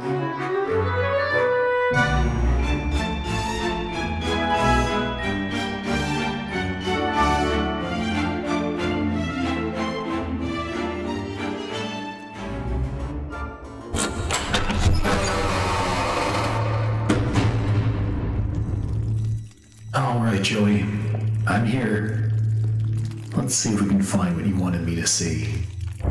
Alright, Joey. I'm here. Let's see if we can find what you wanted me to see.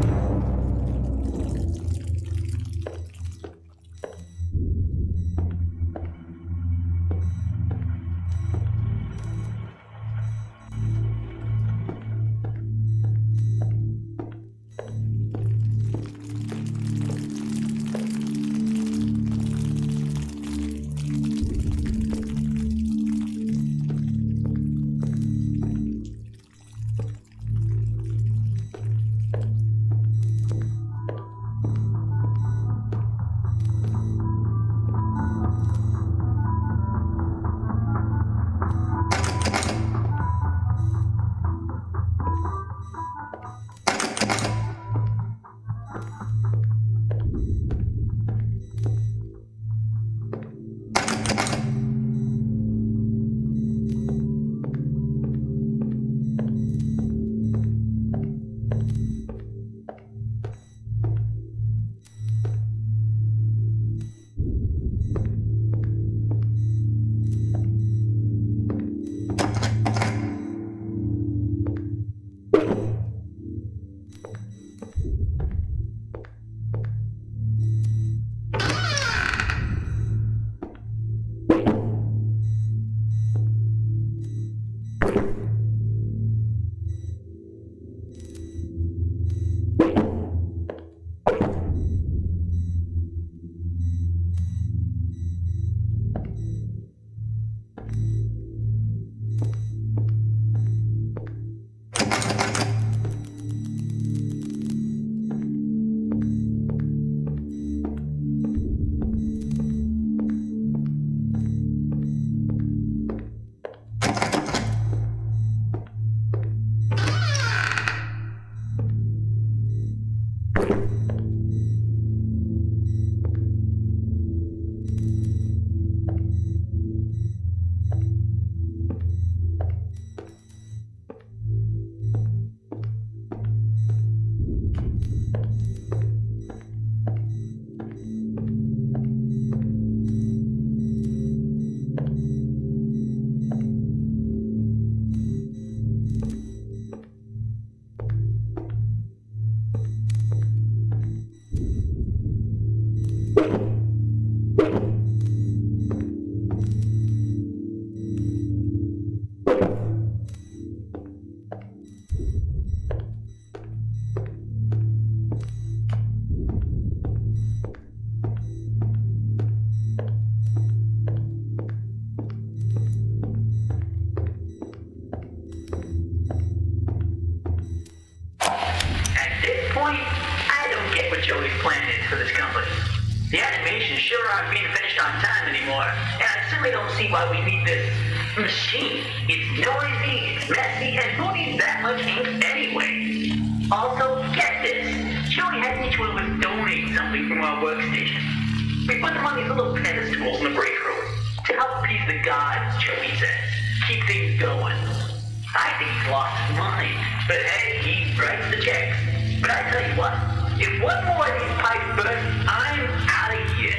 Joey's plan is for this company. The animations sure aren't being finished on time anymore, and I simply don't see why we need this machine. It's noisy, it's messy, and who needs that much ink anyway? Also, get this. Joey had each one of us donate something from our workstation. We put them on these little pedestals in the break room to help appease the gods, Joey says. Keep things going. I think he's lost his mind, but hey, he writes the checks. But I tell you what, if one more of these pipes burst, I'm out of here.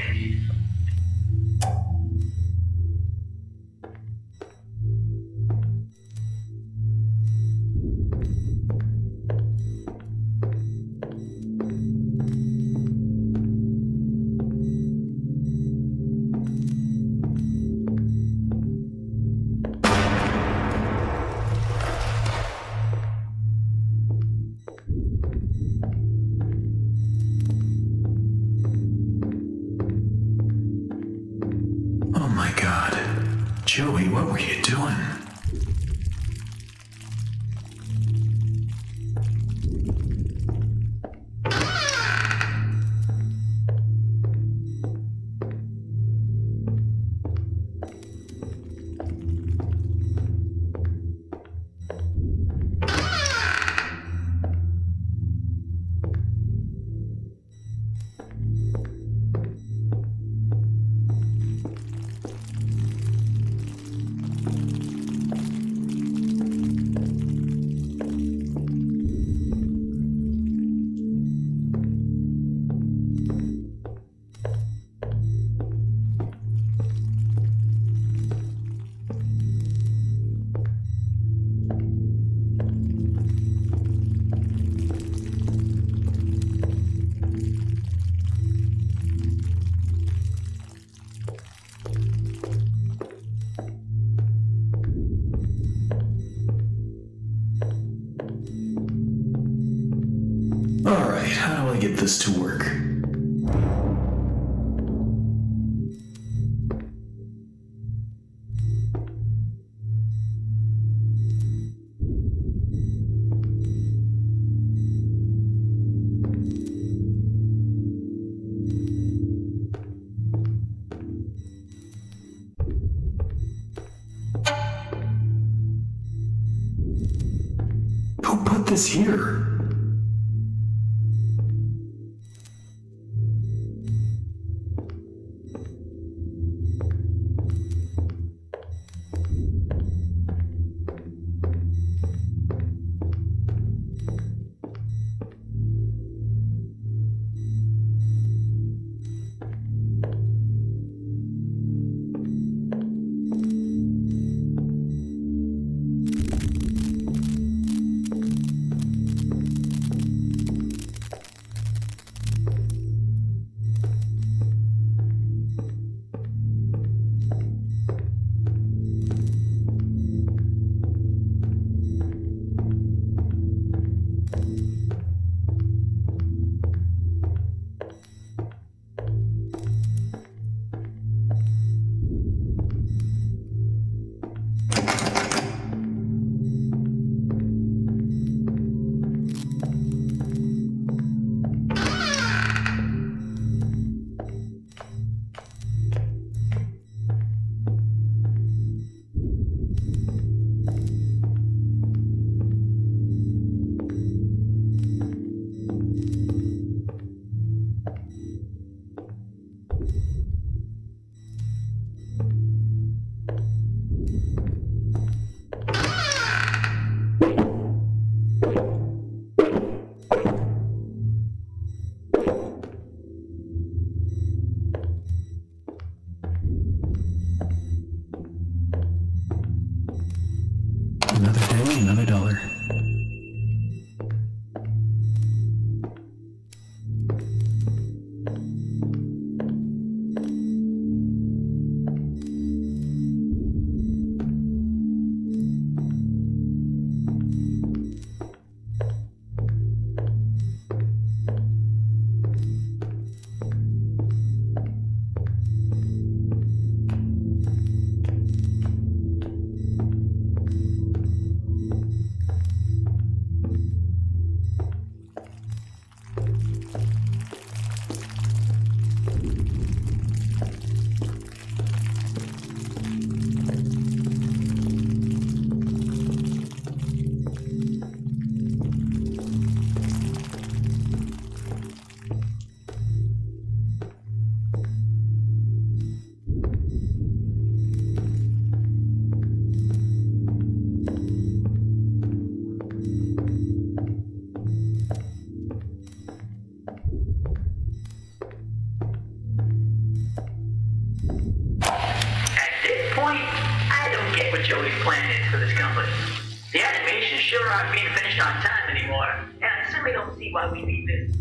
Joey, what were you doing? get this to work. Who put this here? Another day, another dollar. I don't get what Joey's plan is for this company. The animations sure aren't being finished on time anymore, and I certainly don't see why we need this.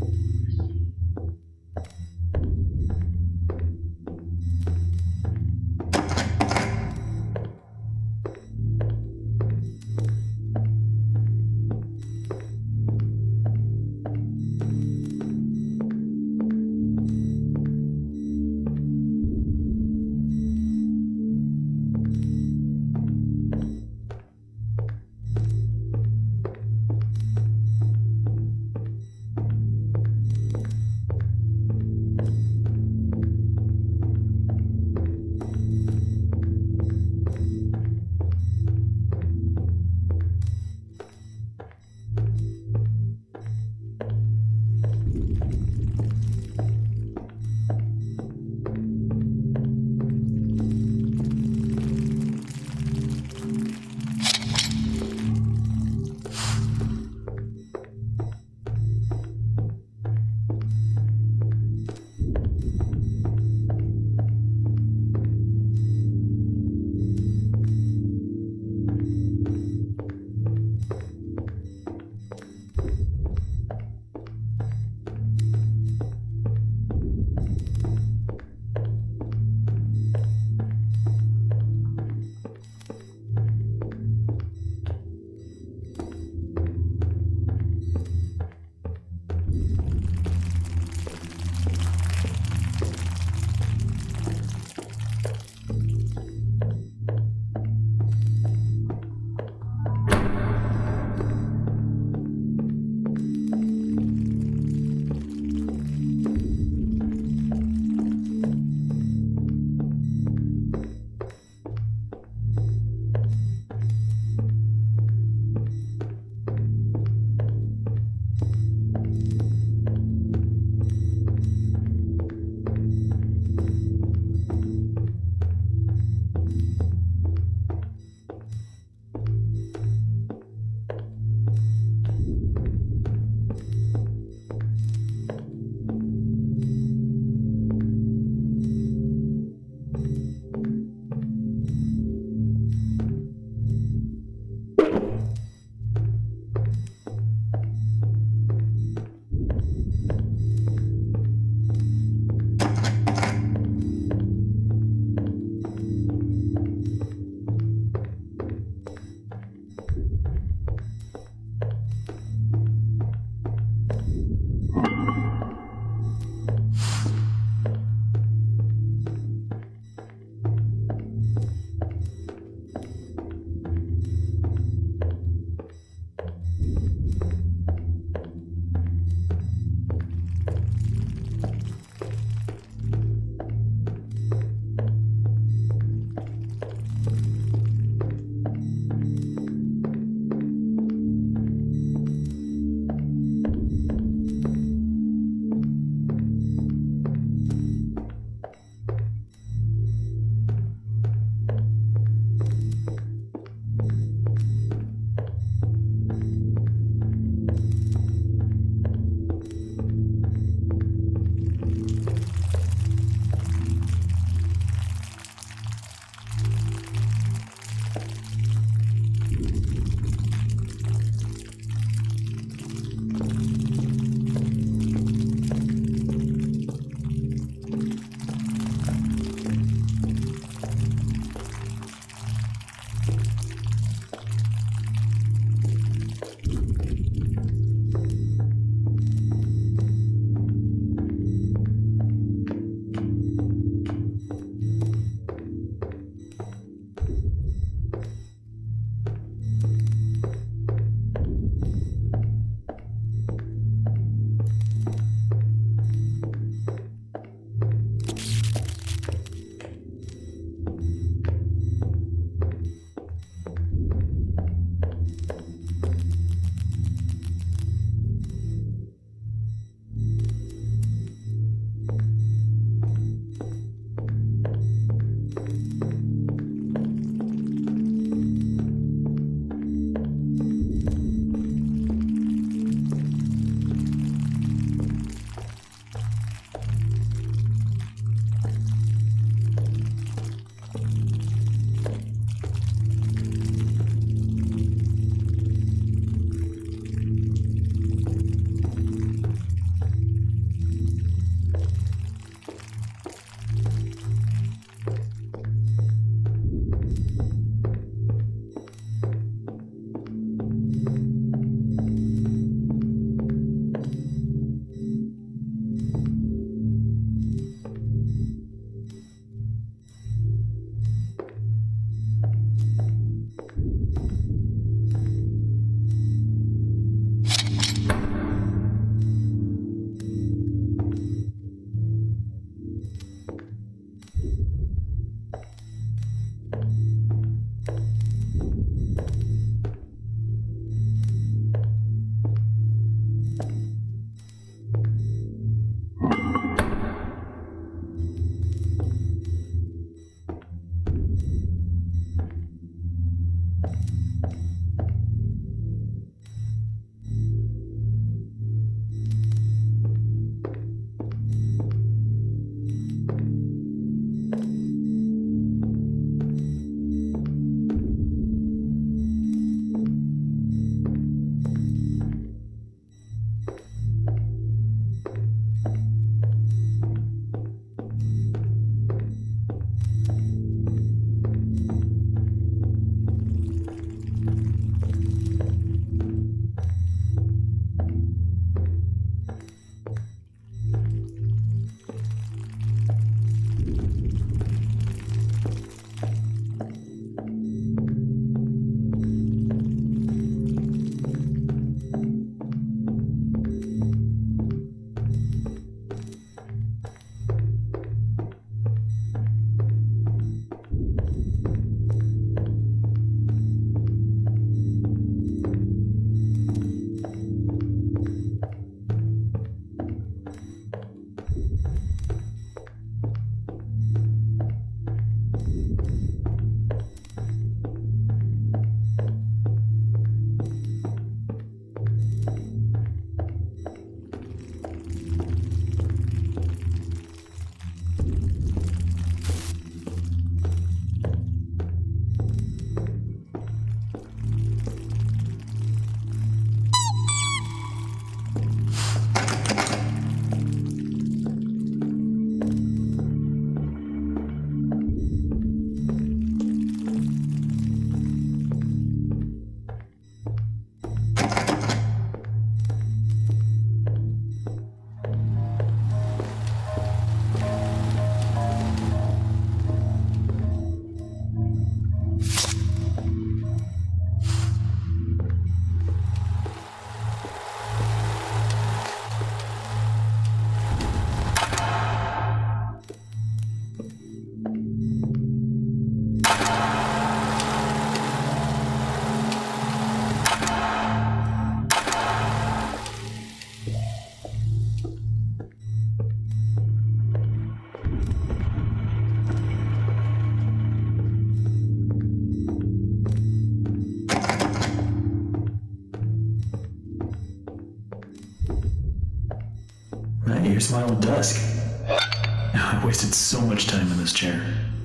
your smile at dusk. I wasted so much time in this chair.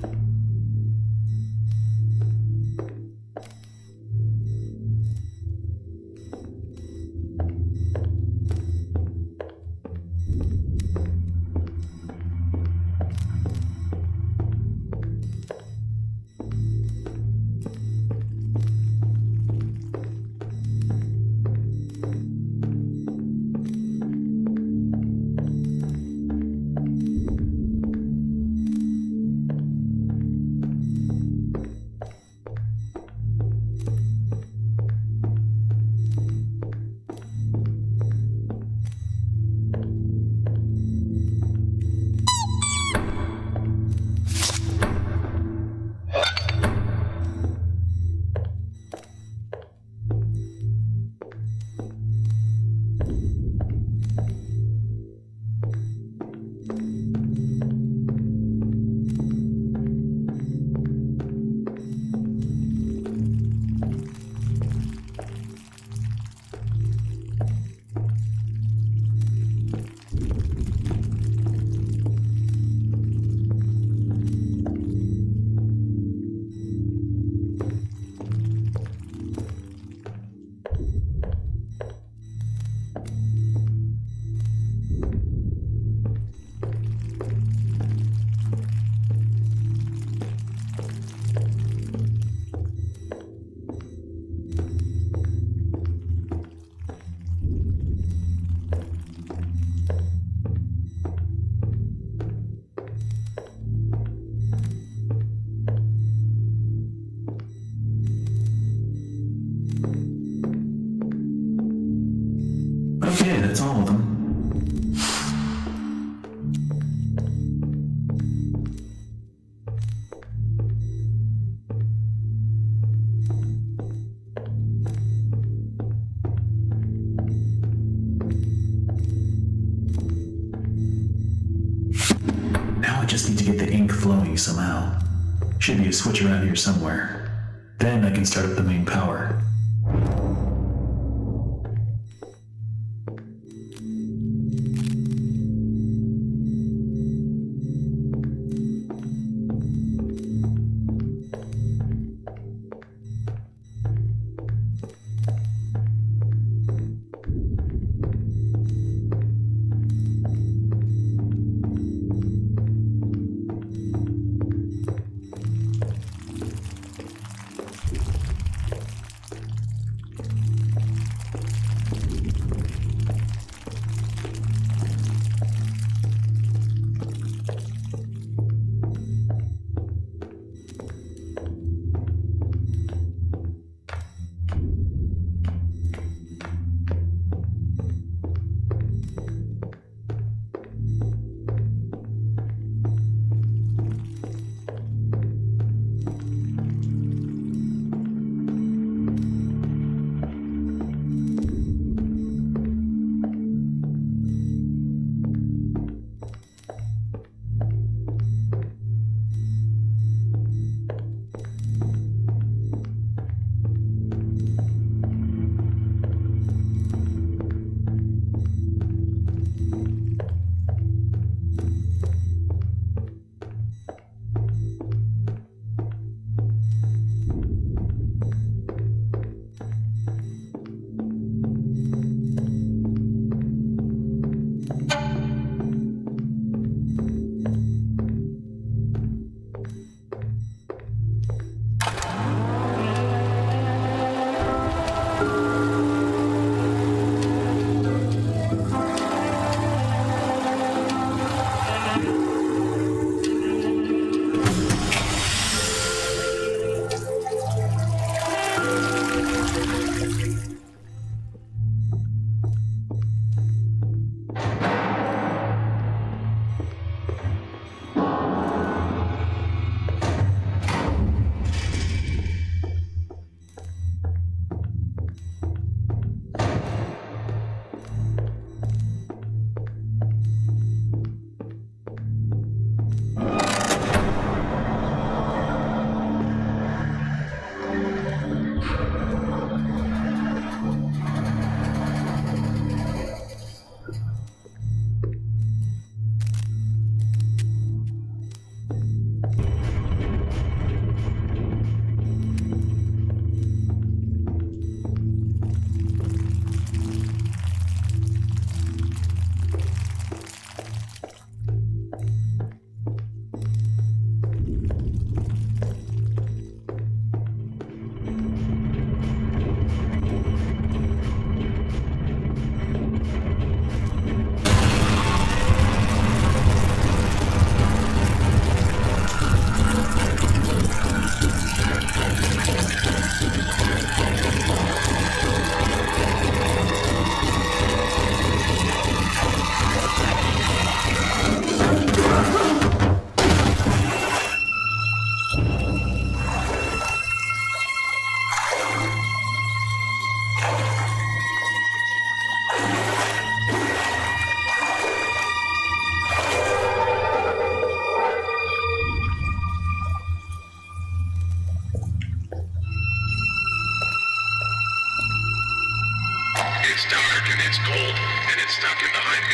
Okay, that's all of them. Now I just need to get the ink flowing somehow. Should be a switch around here somewhere. Then I can start up the main power.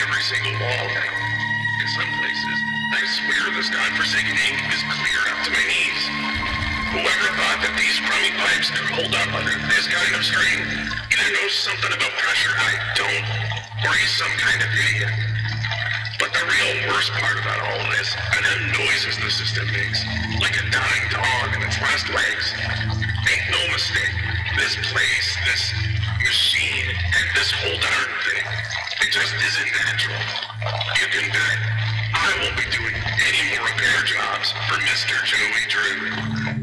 every single wall now. In some places, I swear this godforsaken ink is clear up to my knees. Whoever thought that these crummy pipes could hold up under this kind of strain either knows something about pressure I don't, or he's some kind of idiot. But the real worst part about all of this are the noises the system makes, like a dying dog in its last legs. Make no mistake, this place, this machine, and this whole darn thing, it just isn't natural. You can bet I won't be doing any more repair jobs for Mr. Joey Drew.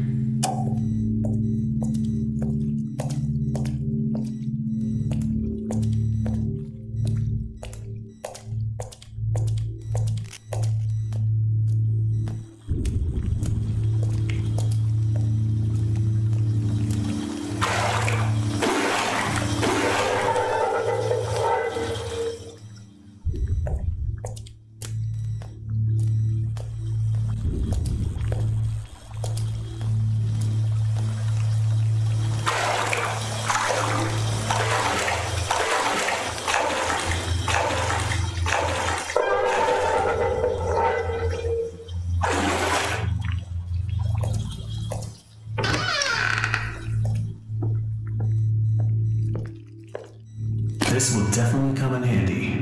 This will definitely come in handy.